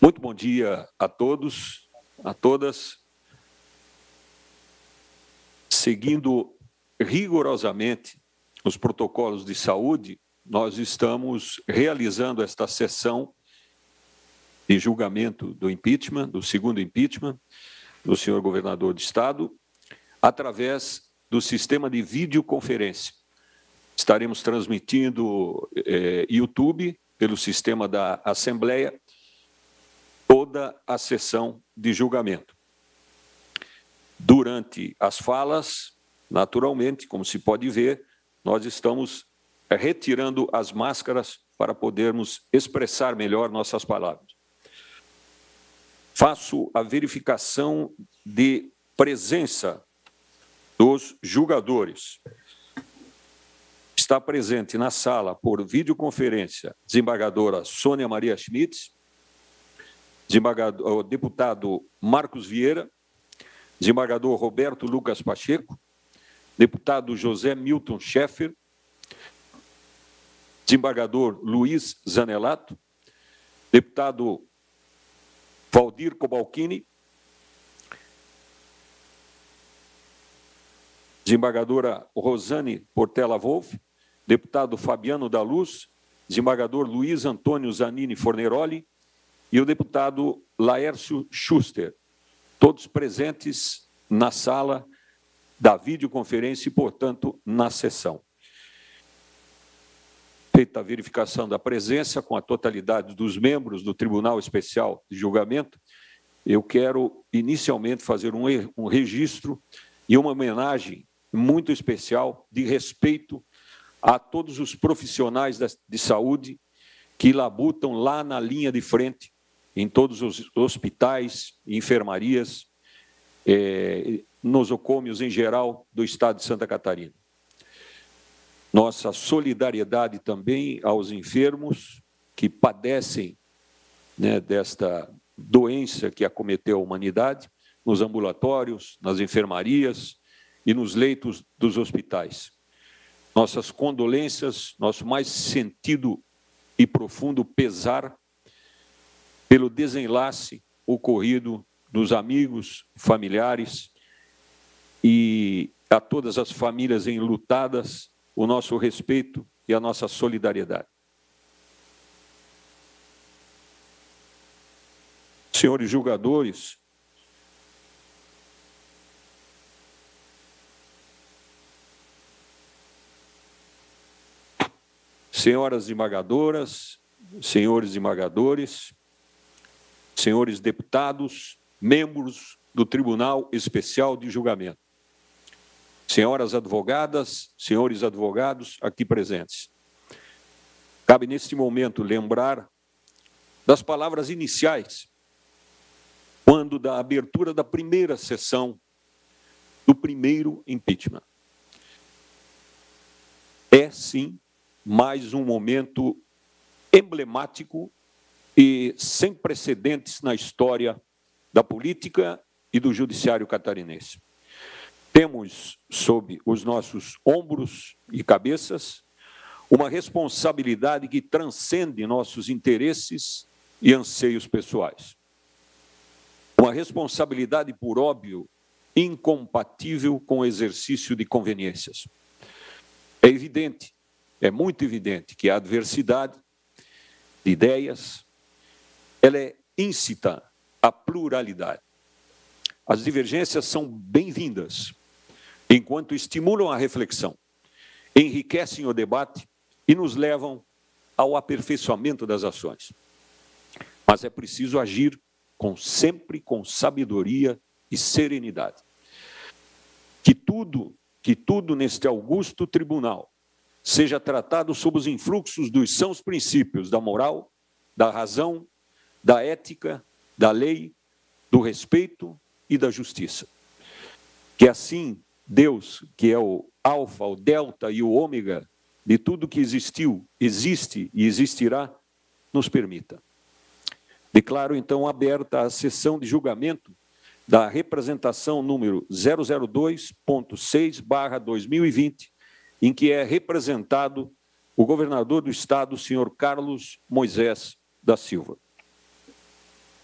Muito bom dia a todos, a todas. Seguindo rigorosamente os protocolos de saúde, nós estamos realizando esta sessão de julgamento do impeachment, do segundo impeachment, do senhor governador de Estado, através do sistema de videoconferência. Estaremos transmitindo YouTube, pelo sistema da Assembleia, toda a sessão de julgamento. Durante as falas, naturalmente, como se pode ver, nós estamos retirando as máscaras para podermos expressar melhor nossas palavras. Faço a verificação de presença dos julgadores. Está presente na sala, por videoconferência, desembargadora Sônia Maria Schmitz, deputado Marcos Vieira, desembargador Roberto Lucas Pacheco, deputado José Milton Schaeffer, desembargador Luiz Zanelato, deputado Valdir Cobalcini, desembargadora Rosane Portela Wolff, deputado Fabiano da Luz, desembargador Luiz Antônio Zanini Forneroli e o deputado Laércio Schuster, todos presentes na sala da videoconferência e, portanto, na sessão. Feita a verificação da presença com a totalidade dos membros do Tribunal Especial de Julgamento, eu quero inicialmente fazer um registro e uma homenagem muito especial de respeito a todos os profissionais de saúde que labutam lá na linha de frente, em todos os hospitais, enfermarias, nosocômios em geral do estado de Santa Catarina. Nossa solidariedade também aos enfermos que padecem, desta doença que acometeu a humanidade, nos ambulatórios, nas enfermarias e nos leitos dos hospitais. Nossas condolências, nosso mais sentido e profundo pesar pelo desenlace ocorrido dos amigos, familiares e a todas as famílias enlutadas, o nosso respeito e a nossa solidariedade. Senhores julgadores, senhoras desembargadoras, senhores desembargadores, senhores deputados, membros do Tribunal Especial de Julgamento, senhoras advogadas, senhores advogados aqui presentes. Cabe neste momento lembrar das palavras iniciais, quando da abertura da primeira sessão do primeiro impeachment. É, sim, mais um momento emblemático e sem precedentes na história da política e do judiciário catarinense. Temos sob os nossos ombros e cabeças uma responsabilidade que transcende nossos interesses e anseios pessoais. Uma responsabilidade, por óbvio, incompatível com o exercício de conveniências. É evidente, é muito evidente que a adversidade de ideias, ela é íncita à pluralidade. As divergências são bem-vindas, enquanto estimulam a reflexão, enriquecem o debate e nos levam ao aperfeiçoamento das ações. Mas é preciso agir sempre com sabedoria e serenidade. Que tudo neste augusto tribunal seja tratado sob os influxos dos sãos princípios da moral, da razão, da ética, da lei, do respeito e da justiça. Que assim Deus, que é o alfa, o delta e o ômega de tudo que existiu, existe e existirá, nos permita. Declaro, então, aberta a sessão de julgamento da representação número 002.6/2020, em que é representado o governador do Estado, senhor Carlos Moisés da Silva.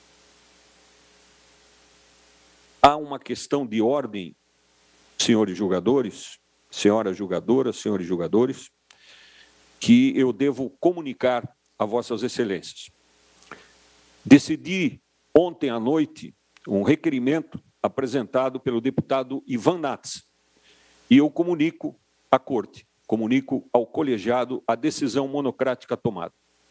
Há uma questão de ordem, senhores julgadores, senhoras julgadoras, senhores julgadores, que eu devo comunicar a vossas excelências. Decidi ontem à noite um requerimento apresentado pelo deputado Ivan Nats, e eu comunico à Corte, comunico ao colegiado a decisão monocrática tomada.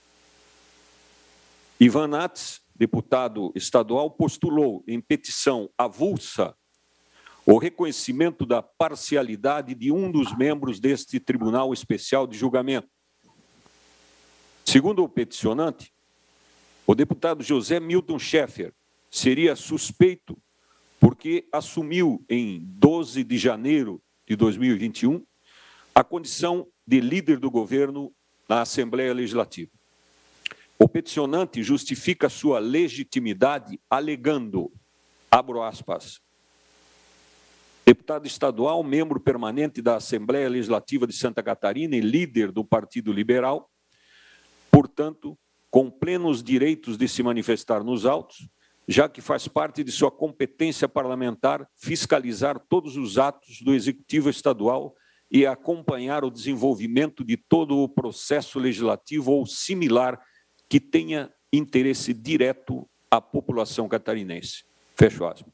Ivan Nats, deputado estadual, postulou em petição avulsa o reconhecimento da parcialidade de um dos membros deste Tribunal Especial de Julgamento. Segundo o peticionante, o deputado José Milton Schaeffer seria suspeito porque assumiu em 12 de janeiro de 2021 a condição de líder do governo na Assembleia Legislativa. O peticionante justifica sua legitimidade alegando, abro aspas, deputado estadual, membro permanente da Assembleia Legislativa de Santa Catarina e líder do Partido Liberal, portanto, com plenos direitos de se manifestar nos autos, já que faz parte de sua competência parlamentar fiscalizar todos os atos do Executivo Estadual e acompanhar o desenvolvimento de todo o processo legislativo ou similar que tenha interesse direto à população catarinense. Fecho aspas.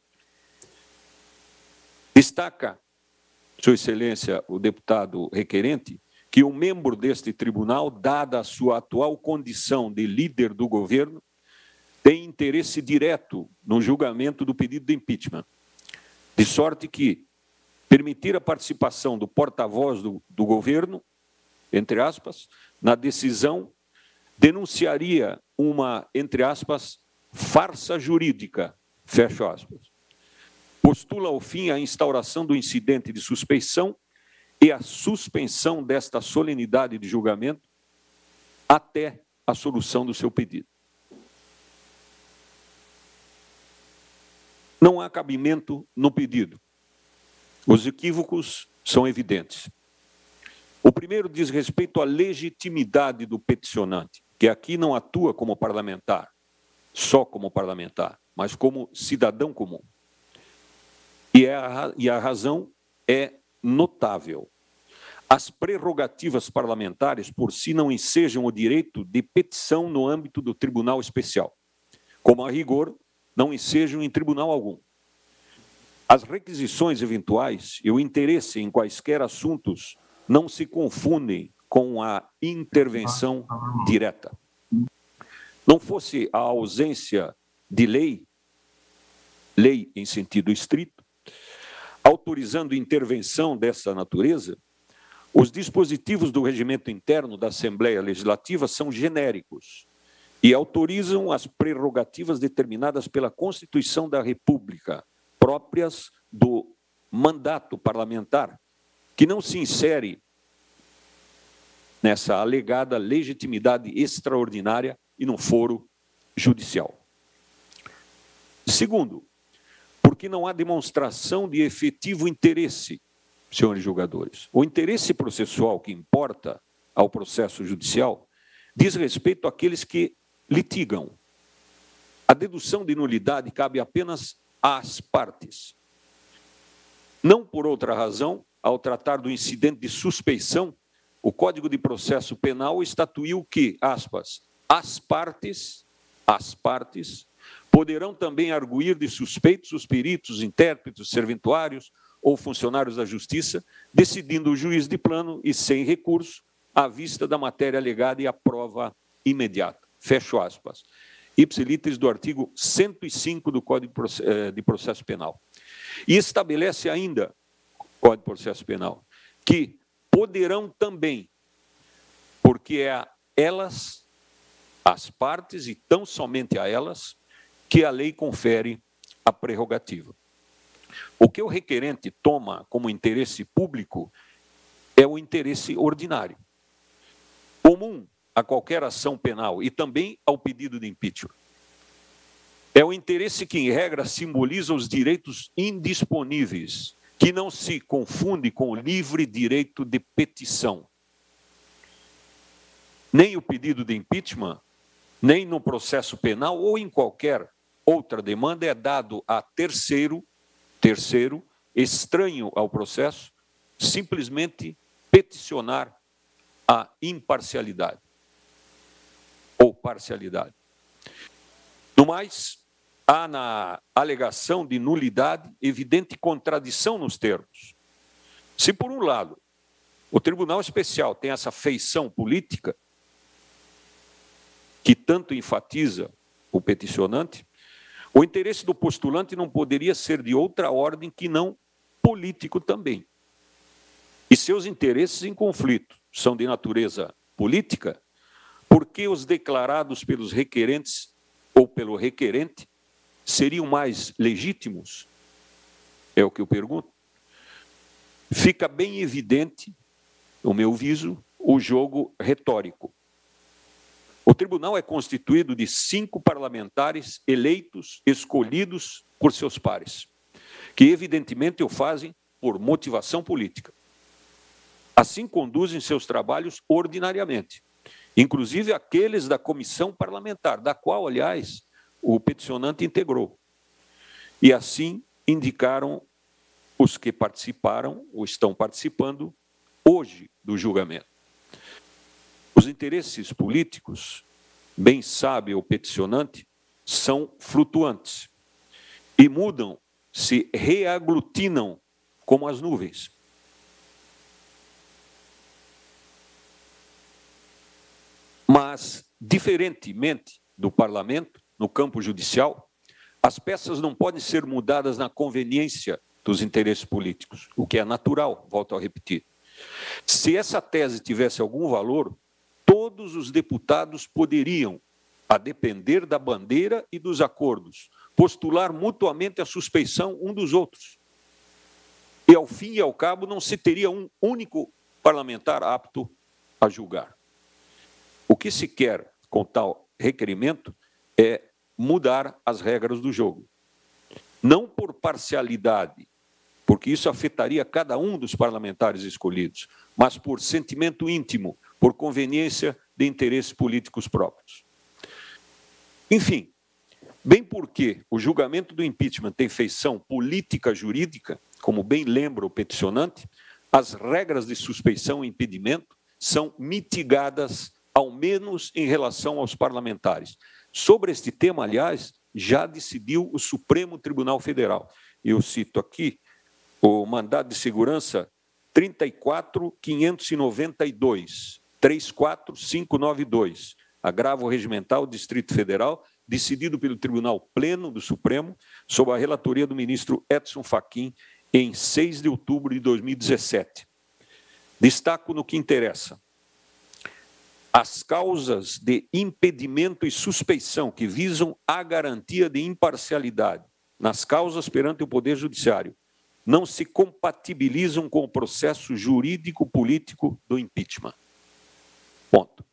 Destaca, Sua Excelência, o deputado requerente, que o membro deste tribunal, dada a sua atual condição de líder do governo, tem interesse direto no julgamento do pedido de impeachment, de sorte que permitir a participação do porta-voz do governo, entre aspas, na decisão, denunciaria uma, entre aspas, farsa jurídica, fecho aspas. Postula ao fim a instauração do incidente de suspeição e a suspensão desta solenidade de julgamento até a solução do seu pedido. Não há cabimento no pedido. Os equívocos são evidentes. O primeiro diz respeito à legitimidade do peticionante, que aqui não atua como parlamentar, só como parlamentar, mas como cidadão comum. E a razão é notável. As prerrogativas parlamentares, por si, não ensejam o direito de petição no âmbito do Tribunal Especial, como a rigor não ensejam em tribunal algum. As requisições eventuais e o interesse em quaisquer assuntos não se confundem com a intervenção direta. Não fosse a ausência de lei em sentido estrito, autorizando intervenção dessa natureza, os dispositivos do regimento interno da Assembleia Legislativa são genéricos e autorizam as prerrogativas determinadas pela Constituição da República, próprias do mandato parlamentar, que não se insere nessa alegada legitimidade extraordinária e no foro judicial. Segundo, porque não há demonstração de efetivo interesse, senhores julgadores. O interesse processual que importa ao processo judicial diz respeito àqueles que litigam. A dedução de nulidade cabe apenas às partes. Não por outra razão, ao tratar do incidente de suspeição, o Código de Processo Penal estatuiu que, aspas, as partes poderão também arguir de suspeitos os peritos, intérpretes, serventuários ou funcionários da Justiça, decidindo o juiz de plano e sem recurso, à vista da matéria alegada e a prova imediata. Fecho aspas. Ipsiliteris do artigo 105 do Código de Processo Penal. E estabelece ainda, Código de Processo Penal, que poderão também, porque é a elas, as partes, e tão somente a elas, que a lei confere a prerrogativa. O que o requerente toma como interesse público é o interesse ordinário, comum a qualquer ação penal e também ao pedido de impeachment. É o interesse que, em regra, simboliza os direitos indisponíveis, que não se confunde com o livre direito de petição. Nem o pedido de impeachment, nem no processo penal ou em qualquer outra demanda é dado a terceiro Terceiro, estranho ao processo, simplesmente peticionar a imparcialidade ou parcialidade. No mais, há na alegação de nulidade evidente contradição nos termos. Se, por um lado, o Tribunal Especial tem essa feição política que tanto enfatiza o peticionante, o interesse do postulante não poderia ser de outra ordem que não político também. E seus interesses em conflito são de natureza política, porque os declarados pelos requerentes ou pelo requerente seriam mais legítimos? É o que eu pergunto. Fica bem evidente, no meu viso, o jogo retórico. O tribunal é constituído de 5 parlamentares eleitos, escolhidos por seus pares, que evidentemente o fazem por motivação política. Assim conduzem seus trabalhos ordinariamente, inclusive aqueles da comissão parlamentar, da qual, aliás, o peticionante integrou. E assim indicaram os que participaram ou estão participando hoje do julgamento. Os interesses políticos, bem sabe o peticionante, são flutuantes e mudam, se reaglutinam como as nuvens. Mas, diferentemente do parlamento, no campo judicial, as peças não podem ser mudadas na conveniência dos interesses políticos, o que é natural, volto a repetir. Se essa tese tivesse algum valor, todos os deputados poderiam, a depender da bandeira e dos acordos, postular mutuamente a suspeição um dos outros. E, ao fim e ao cabo, não se teria um único parlamentar apto a julgar. O que se quer com tal requerimento é mudar as regras do jogo. Não por parcialidade, porque isso afetaria cada um dos parlamentares escolhidos, mas por sentimento íntimo, por conveniência de interesses políticos próprios. Enfim, bem porque o julgamento do impeachment tem feição política jurídica, como bem lembra o peticionante, as regras de suspeição e impedimento são mitigadas, ao menos em relação aos parlamentares. Sobre este tema, aliás, já decidiu o Supremo Tribunal Federal. Eu cito aqui o mandado de segurança 34.592, 34592, agravo regimental Distrito Federal, decidido pelo Tribunal Pleno do Supremo, sob a relatoria do ministro Edson Fachin, em 6 de outubro de 2017. Destaco no que interessa. As causas de impedimento e suspeição que visam a garantia de imparcialidade nas causas perante o Poder Judiciário não se compatibilizam com o processo jurídico-político do impeachment. Ponto.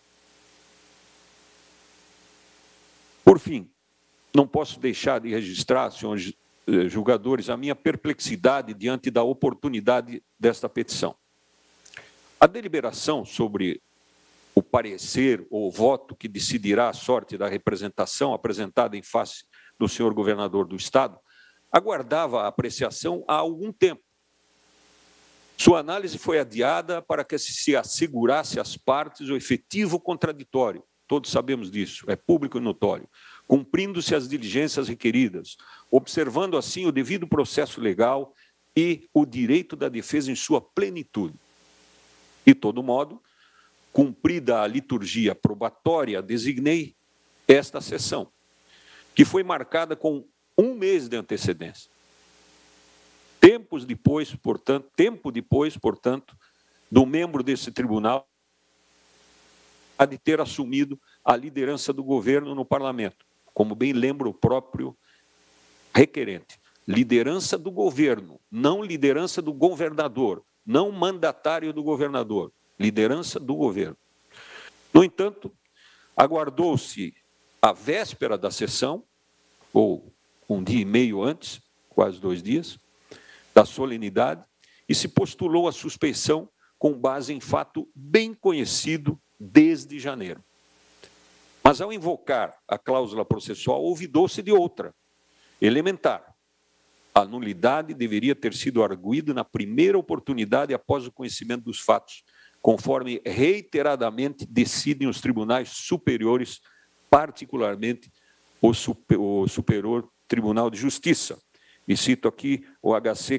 Por fim, não posso deixar de registrar, senhores julgadores, a minha perplexidade diante da oportunidade desta petição. A deliberação sobre o parecer ou o voto que decidirá a sorte da representação apresentada em face do senhor governador do Estado, aguardava a apreciação há algum tempo. Sua análise foi adiada para que se assegurasse às partes o efetivo contraditório. Todos sabemos disso, é público e notório. Cumprindo-se as diligências requeridas, observando assim o devido processo legal e o direito da defesa em sua plenitude. De todo modo, cumprida a liturgia probatória, designei esta sessão, que foi marcada com 1 mês de antecedência. Tempo depois, portanto, do membro desse tribunal a de ter assumido a liderança do governo no parlamento, como bem lembra o próprio requerente. Liderança do governo, não liderança do governador, não mandatário do governador, liderança do governo. No entanto, aguardou-se a véspera da sessão, ou 1 dia e meio antes, quase 2 dias, da solenidade, e se postulou a suspeição com base em fato bem conhecido desde janeiro. Mas, ao invocar a cláusula processual, olvidou-se de outra, elementar. A nulidade deveria ter sido arguída na primeira oportunidade após o conhecimento dos fatos, conforme reiteradamente decidem os tribunais superiores, particularmente o Superior Tribunal de Justiça. E cito aqui o HC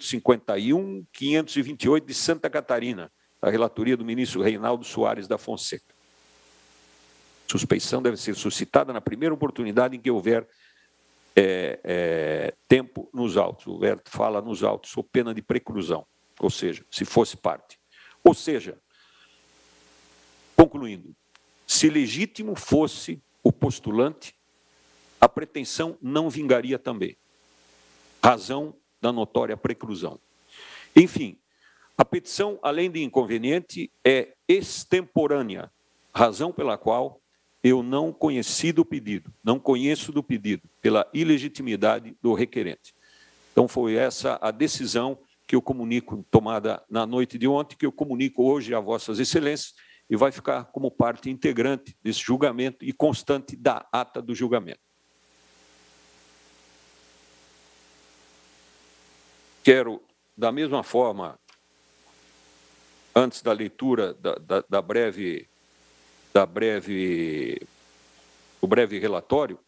451-528 de Santa Catarina, a relatoria do ministro Reinaldo Soares da Fonseca. Suspeição deve ser suscitada na primeira oportunidade em que houver tempo nos autos. O Verto fala nos autos, sob pena de preclusão, ou seja, se fosse parte. Ou seja, concluindo, se legítimo fosse o postulante, a pretensão não vingaria também. Razão da notória preclusão. Enfim, a petição, além de inconveniente, é extemporânea, razão pela qual eu não conheci do pedido, não conheço do pedido, pela ilegitimidade do requerente. Então, foi essa a decisão que eu comunico, tomada na noite de ontem, que eu comunico hoje a Vossas Excelências, e vai ficar como parte integrante desse julgamento e constante da ata do julgamento. Quero, da mesma forma, antes da leitura do breve relatório,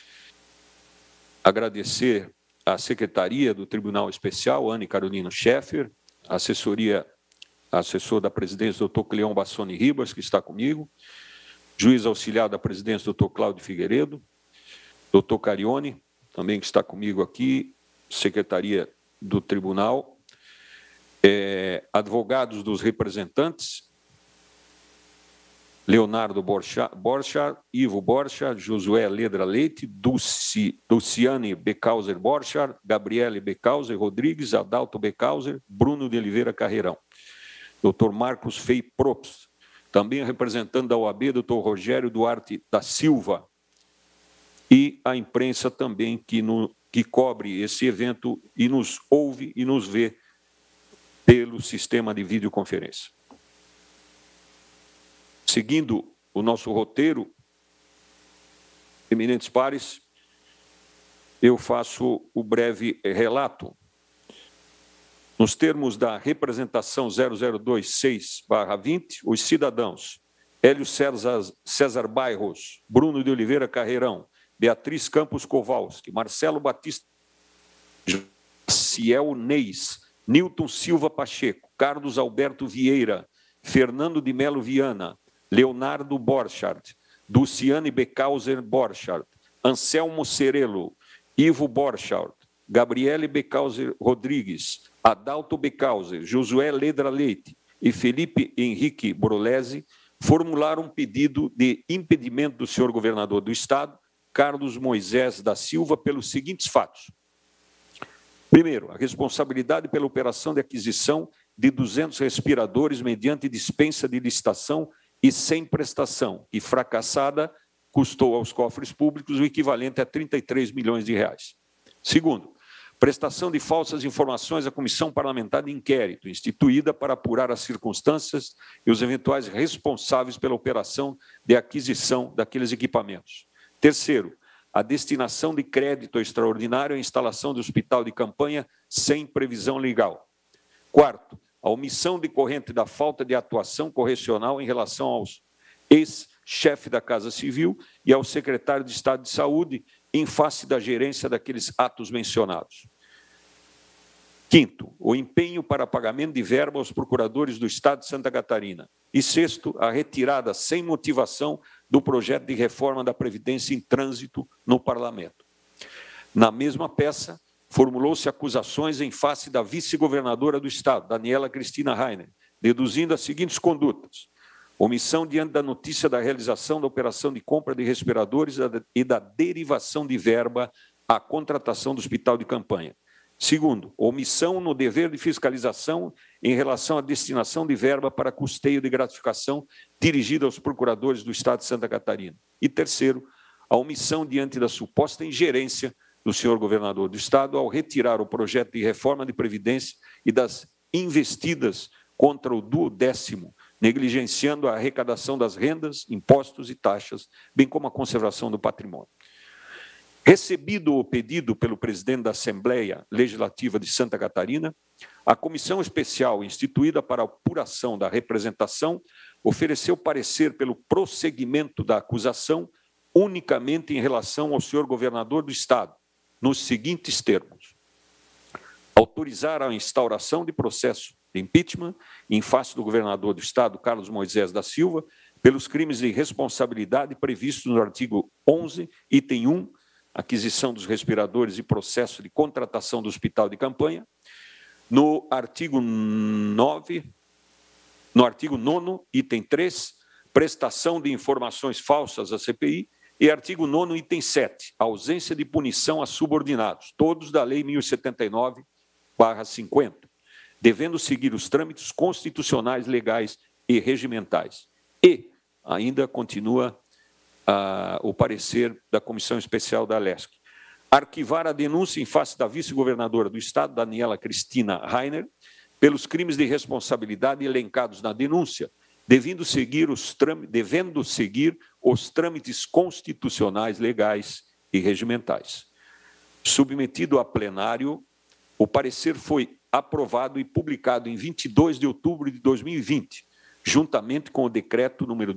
agradecer à Secretaria do Tribunal Especial, Anne Carolina Scheffer, assessor da presidência, doutor Cleão Bassoni Ribas, que está comigo, juiz auxiliar da presidência, doutor Cláudio Figueiredo, doutor Carione, também que está comigo aqui, Secretaria do Tribunal, advogados dos representantes, Leonardo Borchardt, Ivo Borchardt, Josué Ledra Leite, Dulciane Becauser Borchardt, Gabriele Becauser Rodrigues, Adalto Becauser, Bruno de Oliveira Carreirão, Dr. Marcos Fei Probst, também representante da OAB, Dr. Rogério Duarte da Silva, e a imprensa também que cobre esse evento e nos ouve e nos vê pelo sistema de videoconferência. Seguindo o nosso roteiro, eminentes pares, eu faço o breve relato. Nos termos da representação 0026/20, os cidadãos Hélio César Bairros, Bruno de Oliveira Carreirão, Beatriz Campos Kowalski, Marcelo Batista, Ciel Neis, Nilton Silva Pacheco, Carlos Alberto Vieira, Fernando de Melo Viana, Leonardo Borchardt, Dulciane Becauser Borchardt, Anselmo Cerello, Ivo Borchardt, Gabriele Becauser Rodrigues, Adalto Becauser, Josué Ledra Leite e Felipe Henrique Brolesi formularam um pedido de impedimento do senhor governador do Estado, Carlos Moisés da Silva, pelos seguintes fatos. Primeiro, a responsabilidade pela operação de aquisição de 200 respiradores mediante dispensa de licitação e sem prestação, que fracassada custou aos cofres públicos o equivalente a 33 milhões de reais. Segundo, prestação de falsas informações à Comissão Parlamentar de Inquérito, instituída para apurar as circunstâncias e os eventuais responsáveis pela operação de aquisição daqueles equipamentos. Terceiro, a destinação de crédito extraordinário à instalação do hospital de campanha sem previsão legal. Quarto, a omissão decorrente da falta de atuação correcional em relação aos ex-chefe da Casa Civil e ao secretário de Estado de Saúde em face da gerência daqueles atos mencionados. Quinto, o empenho para pagamento de verba aos procuradores do Estado de Santa Catarina. E sexto, a retirada sem motivação do projeto de reforma da Previdência em trânsito no Parlamento. Na mesma peça, formulou-se acusações em face da vice-governadora do Estado, Daniela Cristina Rainer, deduzindo as seguintes condutas: omissão diante da notícia da realização da operação de compra de respiradores e da derivação de verba à contratação do hospital de campanha. Segundo, omissão no dever de fiscalização em relação à destinação de verba para custeio de gratificação dirigida aos procuradores do Estado de Santa Catarina. E terceiro, a omissão diante da suposta ingerência do senhor governador do Estado ao retirar o projeto de reforma de Previdência e das investidas contra o 12º, negligenciando a arrecadação das rendas, impostos e taxas, bem como a conservação do patrimônio. Recebido o pedido pelo presidente da Assembleia Legislativa de Santa Catarina, a comissão especial instituída para a apuração da representação ofereceu parecer pelo prosseguimento da acusação unicamente em relação ao senhor governador do Estado, nos seguintes termos: autorizar a instauração de processo de impeachment em face do governador do Estado, Carlos Moisés da Silva, pelos crimes de responsabilidade previstos no artigo 11, item 1, aquisição dos respiradores e processo de contratação do hospital de campanha, no artigo 9, item 3, prestação de informações falsas à CPI, e artigo 9º, item 7, ausência de punição a subordinados, todos da Lei 1079/50, devendo seguir os trâmites constitucionais, legais e regimentais. E ainda continua o parecer da Comissão Especial da Alesc. Arquivar a denúncia em face da vice-governadora do Estado, Daniela Cristina Rainer, pelos crimes de responsabilidade elencados na denúncia, devendo seguir os trâmites constitucionais, legais e regimentais. Submetido a plenário, o parecer foi aprovado e publicado em 22 de outubro de 2020, juntamente com o decreto número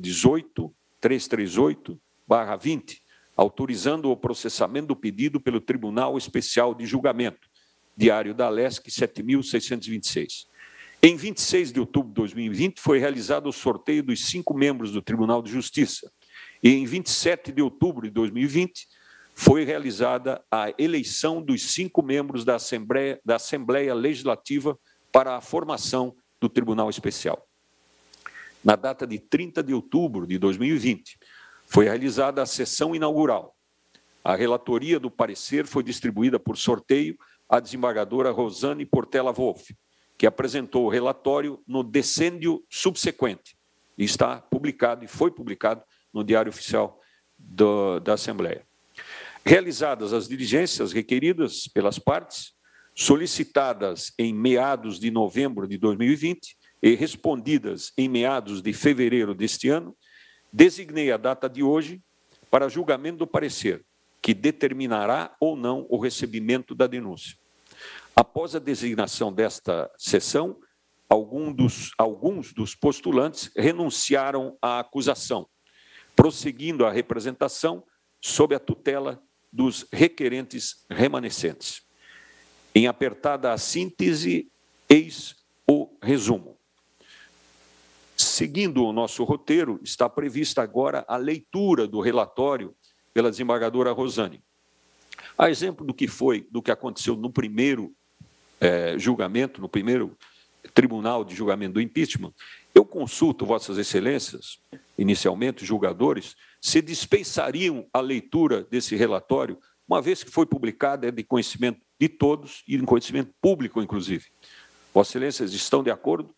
18.338/20, autorizando o processamento do pedido pelo Tribunal Especial de Julgamento, Diário da Alesc 7.626. Em 26 de outubro de 2020, foi realizado o sorteio dos 5 membros do Tribunal de Justiça. E em 27 de outubro de 2020, foi realizada a eleição dos 5 membros da Assembleia Legislativa para a formação do Tribunal Especial. Na data de 30 de outubro de 2020, foi realizada a sessão inaugural. A relatoria do parecer foi distribuída por sorteio à desembargadora Rosane Portela Wolff, que apresentou o relatório no decêndio subsequente, e está publicado, e foi publicado no Diário Oficial da Assembleia. Realizadas as diligências requeridas pelas partes, solicitadas em meados de novembro de 2020 e respondidas em meados de fevereiro deste ano, designei a data de hoje para julgamento do parecer, que determinará ou não o recebimento da denúncia. Após a designação desta sessão, alguns dos postulantes renunciaram à acusação, prosseguindo a representação sob a tutela dos requerentes remanescentes. Em apertada síntese, eis o resumo. Seguindo o nosso roteiro, está prevista agora a leitura do relatório pela desembargadora Rosane. A exemplo do que aconteceu no primeiro julgamento, no primeiro tribunal de julgamento do impeachment, eu consulto Vossas Excelências, inicialmente julgadores, se dispensariam a leitura desse relatório, uma vez que foi publicado, é de conhecimento de todos e de conhecimento público, inclusive. Vossas Excelências estão de acordo?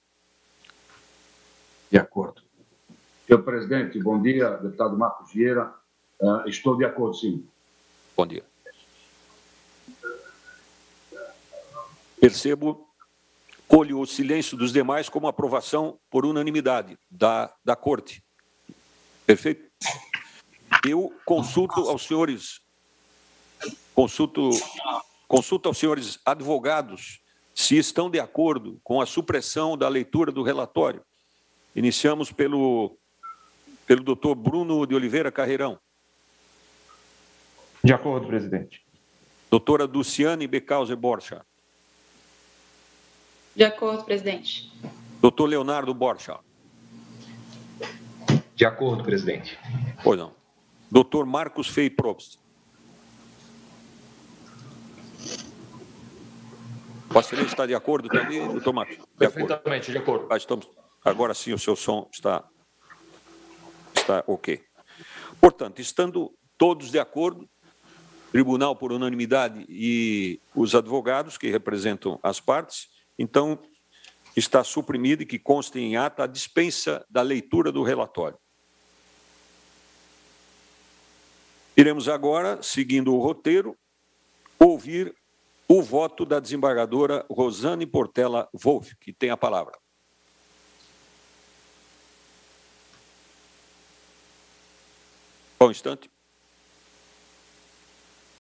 De acordo. Senhor presidente, bom dia, deputado Marcos Vieira. Estou de acordo, sim. Bom dia. Percebo, colho o silêncio dos demais como aprovação por unanimidade da Corte. Perfeito? Eu consulto aos senhores advogados se estão de acordo com a supressão da leitura do relatório. Iniciamos pelo doutor Bruno de Oliveira Carreirão. De acordo, presidente. Doutora Dulciane Becauser Borchardt. De acordo, presidente. Doutor Leonardo Borchardt. De acordo, presidente. Pois não. Doutor Marcos Fey Probst. Vossa Excelência está de acordo também, doutor Marcos? Perfeitamente, de acordo. Agora sim, o seu som está ok. Portanto, estando todos de acordo, tribunal por unanimidade e os advogados que representam as partes, então está suprimido e que conste em ata a dispensa da leitura do relatório. Iremos agora, seguindo o roteiro, ouvir o voto da desembargadora Rosane Portela Wolff, que tem a palavra. Só um instante.